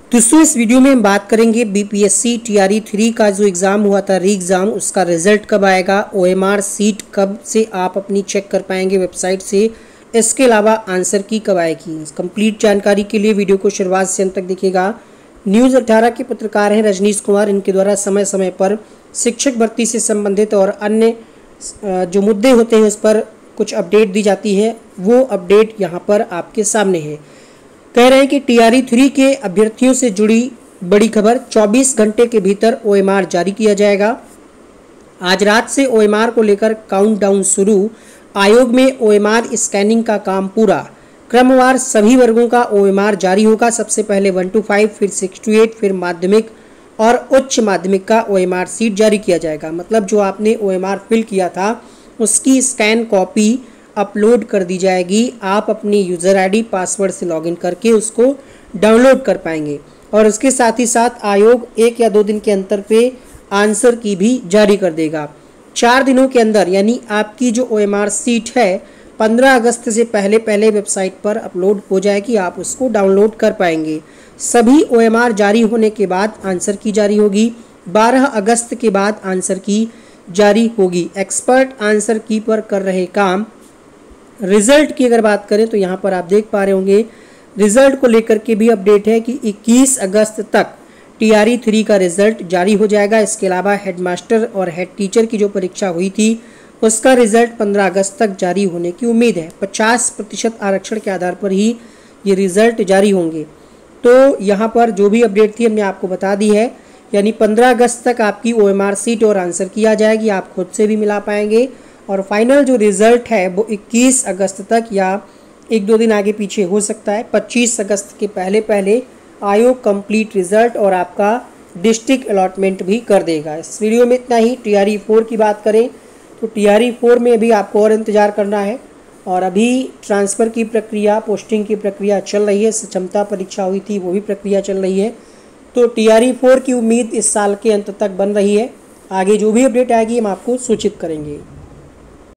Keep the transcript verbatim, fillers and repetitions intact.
दोस्तों इस वीडियो में हम बात करेंगे बीपीएससी टीआरई थ्री का जो एग्ज़ाम हुआ था री एग्ज़ाम, उसका रिजल्ट कब आएगा, ओएमआर सीट कब से आप अपनी चेक कर पाएंगे वेबसाइट से, इसके अलावा आंसर की कब आएगी। कंप्लीट जानकारी के लिए वीडियो को शुरुआत से अंत तक देखिएगा। न्यूज़ अठारह के पत्रकार हैं रजनीश कुमार, इनके द्वारा समय समय पर शिक्षक भर्ती से संबंधित और अन्य जो मुद्दे होते हैं उस पर कुछ अपडेट दी जाती है, वो अपडेट यहाँ पर आपके सामने है। कह रहे हैं कि टीआरई थ्री के अभ्यर्थियों से जुड़ी बड़ी खबर, चौबीस घंटे के भीतर ओएमआर जारी किया जाएगा। आज रात से ओएमआर को लेकर काउंटडाउन शुरू। आयोग में ओएमआर स्कैनिंग का काम पूरा। क्रमवार सभी वर्गों का ओएमआर जारी होगा। सबसे पहले वन टू फाइव, फिर सिक्स टू एट, फिर माध्यमिक और उच्च माध्यमिक का ओएमआर सीट जारी किया जाएगा। मतलब जो आपने ओएमआर फिल किया था उसकी स्कैन कॉपी अपलोड कर दी जाएगी। आप अपनी यूज़र आईडी पासवर्ड से लॉगिन करके उसको डाउनलोड कर पाएंगे और इसके साथ ही साथ आयोग एक या दो दिन के अंतर पे आंसर की भी जारी कर देगा। चार दिनों के अंदर यानी आपकी जो ओएमआर सीट है पंद्रह अगस्त से पहले पहले वेबसाइट पर अपलोड हो जाएगी, आप उसको डाउनलोड कर पाएंगे। सभी ओएमआर जारी होने के बाद आंसर की जारी होगी। बारह अगस्त के बाद आंसर की जारी होगी। एक्सपर्ट आंसर की पर कर रहे काम। रिजल्ट की अगर बात करें तो यहाँ पर आप देख पा रहे होंगे रिजल्ट को लेकर के भी अपडेट है कि इक्कीस अगस्त तक टीआरई थ्री का रिजल्ट जारी हो जाएगा। इसके अलावा हेडमास्टर और हेड टीचर की जो परीक्षा हुई थी उसका रिजल्ट पंद्रह अगस्त तक जारी होने की उम्मीद है। पचास प्रतिशत आरक्षण के आधार पर ही ये रिजल्ट जारी होंगे। तो यहाँ पर जो भी अपडेट थी हमने आपको बता दी है, यानी पंद्रह अगस्त तक आपकी ओएमआर सीट और आंसर की आ जाएगी, आप खुद से भी मिला पाएंगे और फाइनल जो रिज़ल्ट है वो इक्कीस अगस्त तक या एक दो दिन आगे पीछे हो सकता है। पच्चीस अगस्त के पहले पहले आयोग कंप्लीट रिज़ल्ट और आपका डिस्ट्रिक्ट अलॉटमेंट भी कर देगा। इस वीडियो में इतना ही। टीआरई फोर की बात करें तो टीआरई फोर में अभी आपको और इंतज़ार करना है और अभी ट्रांसफ़र की प्रक्रिया, पोस्टिंग की प्रक्रिया चल रही है। क्षमता परीक्षा हुई थी वो भी प्रक्रिया चल रही है। तो टीआरई फोर की उम्मीद इस साल के अंत तक बन रही है। आगे जो भी अपडेट आएगी हम आपको सूचित करेंगे।